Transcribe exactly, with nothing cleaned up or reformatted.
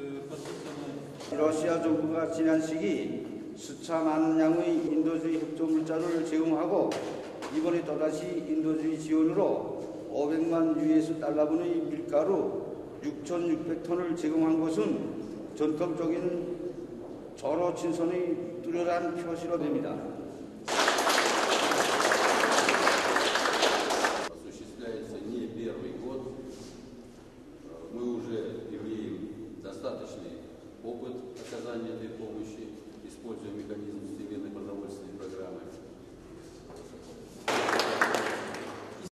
러시아 정부가 지난 시기 수차만 양의 인도주의 협조 물자를 제공하고 이번에 또다시 인도주의 지원으로 오백만 유에스 달러분의 밀가루 육천육백 톤을 제공한 것은 전통적인 조로 친선의 뚜렷한 표시로 됩니다. осуществляется не первый год. Мы уже имеем достаточный опыт оказания этой помощи, используя механизм